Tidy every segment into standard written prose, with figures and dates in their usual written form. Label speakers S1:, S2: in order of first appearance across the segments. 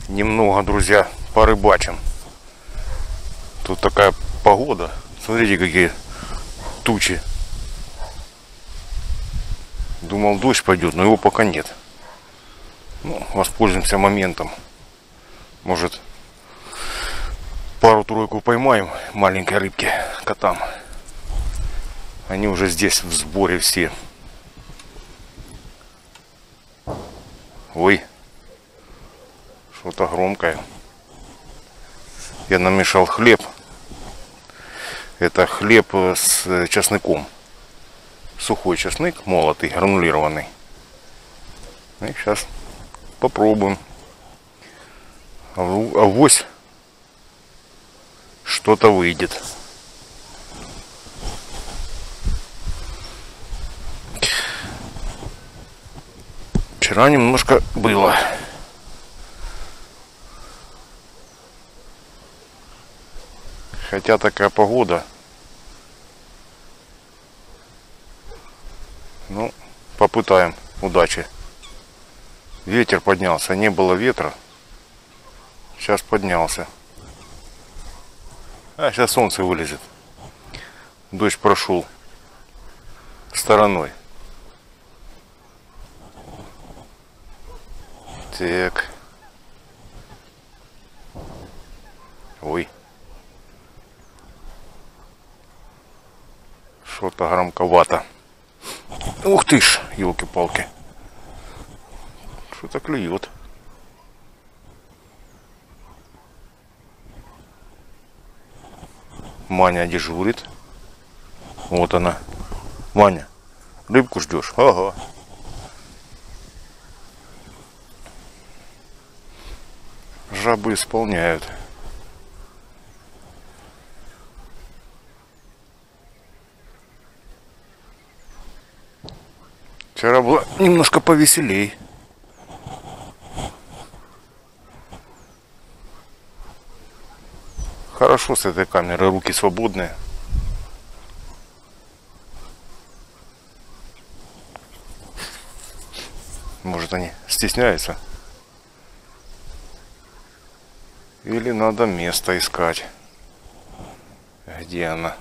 S1: Немного, друзья, порыбачим. Тут такая погода. Смотрите, какие тучи. Думал, дождь пойдет, но его пока нет. Ну, воспользуемся моментом. Может, пару-тройку поймаем маленькой рыбки котам. Они уже здесь в сборе все. Ой, что-то громкое. Я намешал хлеб. Это хлеб с чесноком. Сухой чеснок, молотый, гранулированный. И сейчас попробуем. Авось что-то выйдет. Вчера немножко было. Хотя такая погода. Ну, попытаем. Удачи. Ветер поднялся. Не было ветра. Сейчас поднялся. А сейчас солнце вылезет. Дождь прошел стороной. Так. Ой. Что-то громковато. Ух ты ж, елки-палки. Что-то клюет. Маня дежурит. Вот она. Маня, рыбку ждешь? Ага. Жабы исполняют. Вчера было немножко повеселей. Хорошо с этой камерой, руки свободные. Может, они стесняются? Или надо место искать? Где она?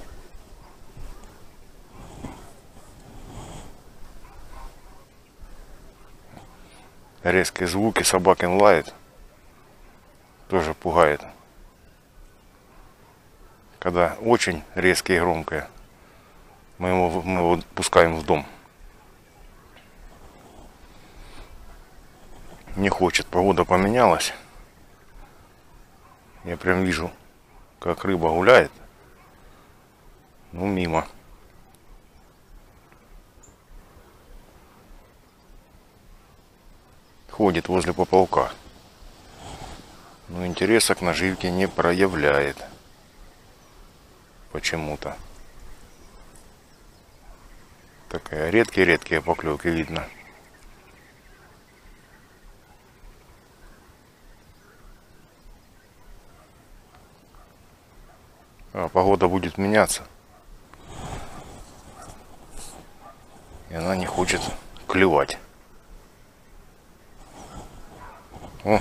S1: Резкие звуки, собакин лает. Тоже пугает. Когда очень резкие и громкие, мы его пускаем в дом. Не хочет, погода поменялась. Я прям вижу, как рыба гуляет. Ну, мимо. Ходит возле поплавка. Но интереса к наживке не проявляет. Почему-то. Такая редкие-редкие поклевки видно. А погода будет меняться. И она не хочет клевать. О,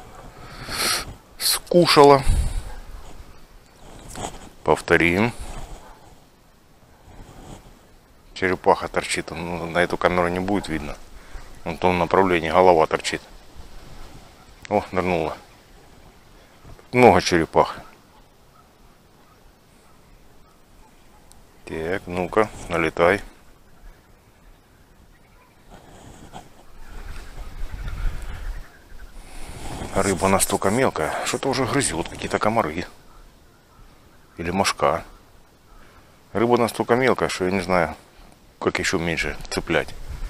S1: скушала. Повторим. Черепаха торчит. Ну, на эту камеру не будет видно. В том направлении голова торчит. О, нырнула. Много черепах. Так, ну-ка, налетай. Рыба настолько мелкая, что-то уже грызет, какие-то комары. Или мошка. Рыба настолько мелкая, что я не знаю, как еще меньше цеплять.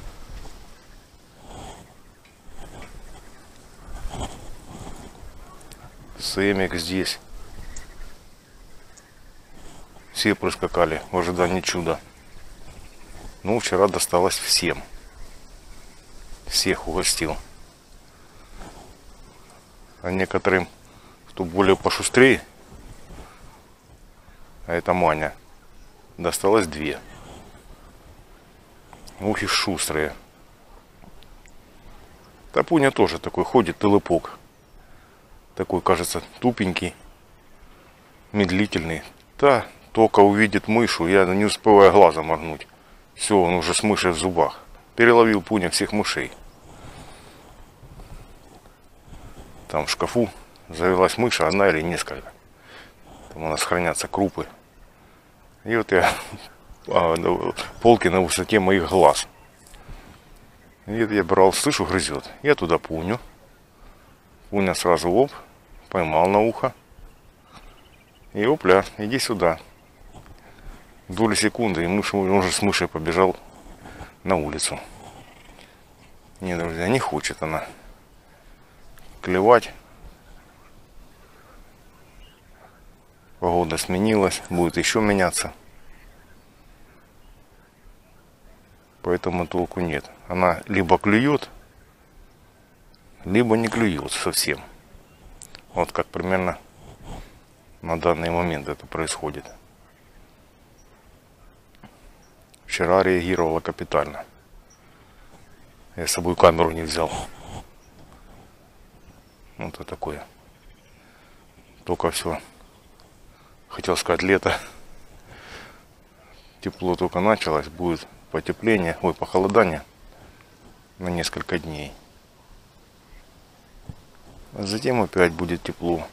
S1: Сэмик здесь. Все проскакали в ожидании чуда. Ну, вчера досталось всем. Всех угостил. А некоторым, кто более пошустрее, а это Маня, досталось 2. Ух и шустрые. Тапуня тоже такой ходит, тылыпок. Такой, кажется, тупенький, медлительный. Да, только увидит мышу, я не успеваю глазом моргнуть. Все, он уже с мышей в зубах. Переловил Пуня всех мышей. Там в шкафу завелась мыша, одна или несколько. Там у нас хранятся крупы. И вот я полки на высоте моих глаз. И я брал, слышу, грызет. Я туда Пуню. Пуня сразу оп, поймал на ухо. И опля, иди сюда. Доли секунды, и мышь, он уже с мышей побежал на улицу. Не, друзья, не хочет она клевать. Погода сменилась, будет еще меняться. Поэтому толку нет. Она либо клюет, либо не клюет совсем. Вот как примерно на данный момент это происходит. Вчера реагировала капитально. Я с собой камеру не взял. Вот это такое. Только все. Хотел сказать, лето. Тепло только началось. Будет потепление, похолодание на несколько дней. А затем опять будет тепло.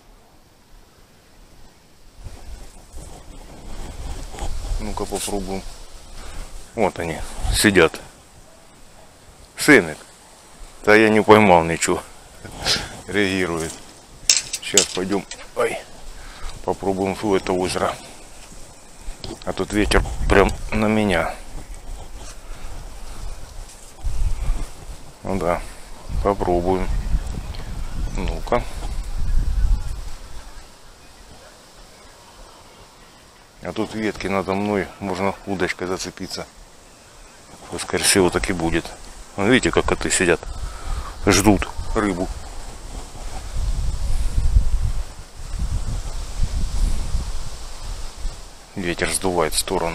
S1: Ну-ка попробуем. Вот они сидят. Сынок. Да я не поймал ничего. Реагирует. Сейчас пойдем. Ой. Попробуем в это озеро. А тут ветер прям на меня. Ну да. Попробуем. Ну-ка. А тут ветки надо мной. Можно удочкой зацепиться. Скорее всего так и будет. Видите, как коты сидят. Ждут рыбу. Ветер сдувает в сторону.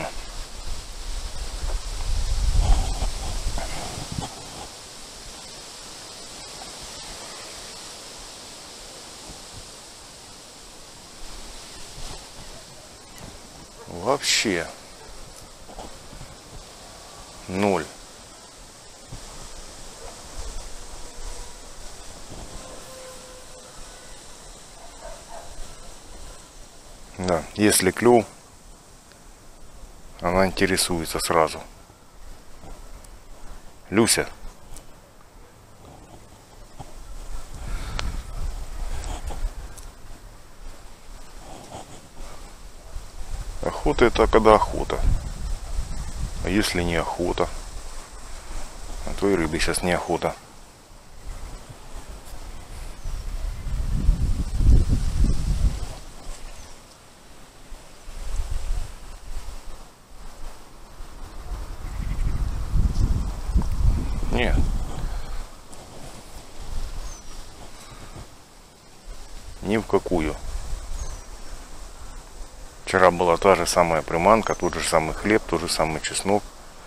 S1: Вообще ноль. Да, если клюв, она интересуется сразу. Люся. Охота это когда охота. А если не охота? А то и рыбе сейчас не охота. Нет. Ни в какую. Вчера была та же самая приманка, тот же самый хлеб, тот же самый чеснок.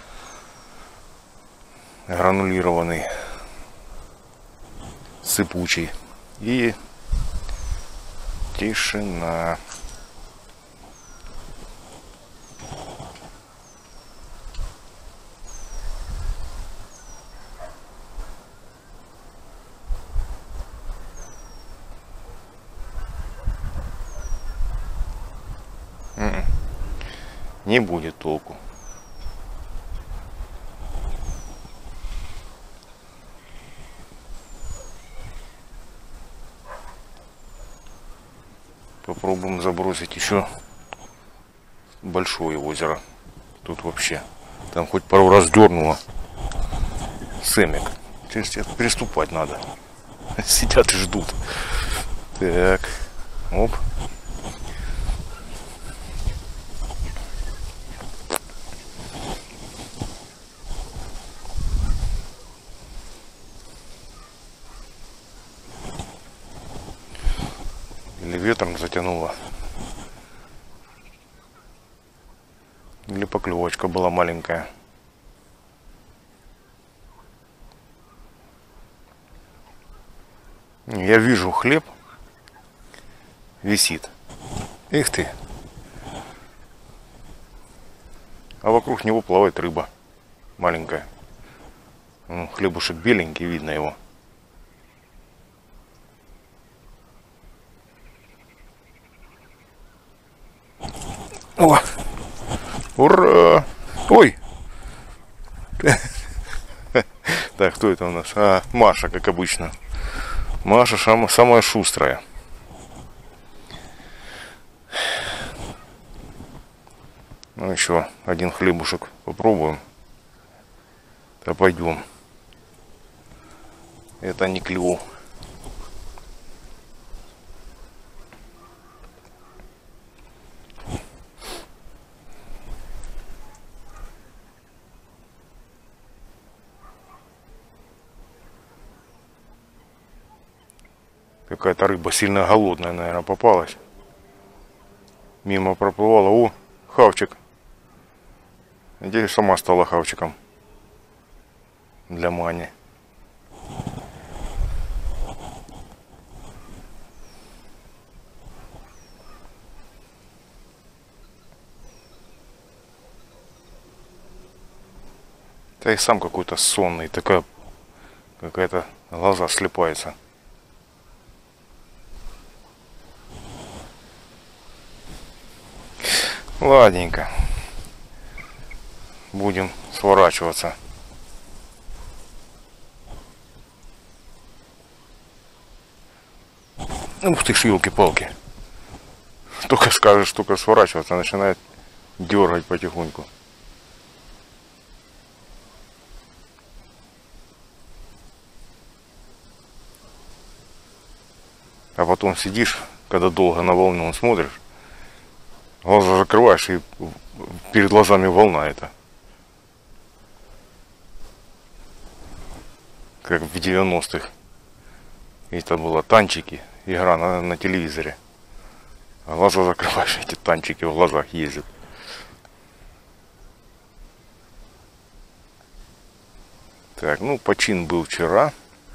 S1: Гранулированный. Сыпучий. И тишина. Не будет толку. Попробуем забросить еще большое озеро. Тут вообще. Там хоть пару раз дернуло. Сэмик. Сейчас приступать надо. Сидят и ждут. Так. Оп. Или ветром затянуло. Или поклевочка была маленькая. Я вижу хлеб висит. Эх ты. А вокруг него плавает рыба. Маленькая. Ну, хлебушек беленький, видно его. О! Ура! Ой! Так, кто это у нас? А, Маша, как обычно. Маша самая шустрая. Ну, еще один хлебушек попробуем. Да пойдем. Это не клюв. Какая-то рыба сильно голодная, наверное, попалась. Мимо проплывала. О, хавчик. Надеюсь, сама стала хавчиком. Для Мани. Да и сам какой-то сонный. Такая какая-то глаза слепаются. Ладненько. Будем сворачиваться. Ух ты ж, елки-палки. Только скажешь, только сворачиваться, начинает дергать потихоньку. А потом сидишь, когда долго на волну смотришь, глаза закрываешь, и перед глазами волна эта. Как в 90-х. Это было танчики, игра на телевизоре. А глаза закрываешь, эти танчики в глазах ездят. Так, ну почин был вчера.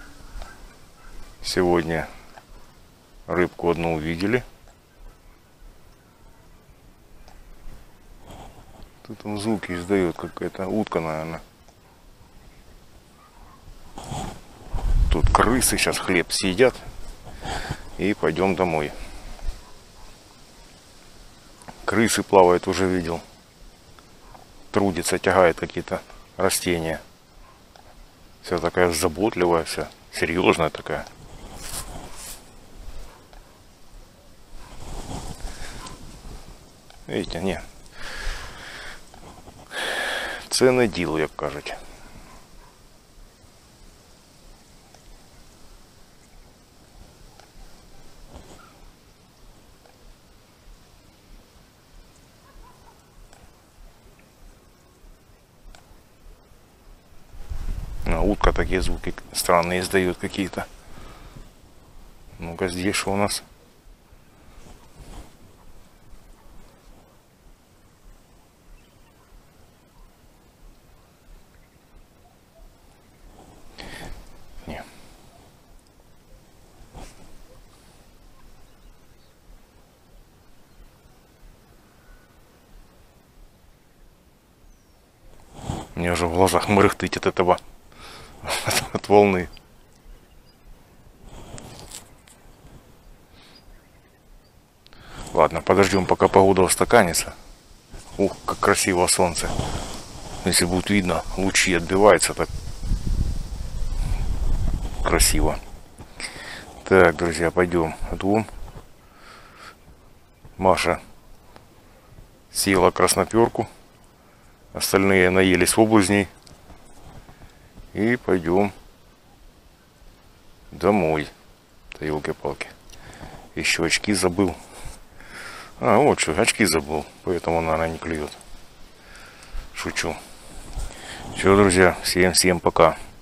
S1: Сегодня рыбку одну увидели. Тут там звуки издает какая-то утка, наверное. Тут крысы сейчас хлеб съедят. И пойдем домой. Крысы плавают, уже видел. Трудится, тягает какие-то растения. Вся такая заботливая, вся серьезная такая. Видите, не. Ценне діло, як кажуть. А утка такие звуки странные издает какие-то. Ну-ка, здесь что у нас? Не. Мне уже в глазах мырыхтыть от этого. От волны. Ладно, подождем, пока погода устаканится. Ух, как красиво солнце. Если будет видно, лучи отбиваются, так красиво. Так, друзья, пойдем. Двум. Маша съела красноперку. Остальные наелись облазней. И пойдем домой. Да елки-палки. Еще очки забыл. А, вот что, очки забыл. Поэтому, наверное, не клюет. Шучу. Все, друзья, всем пока.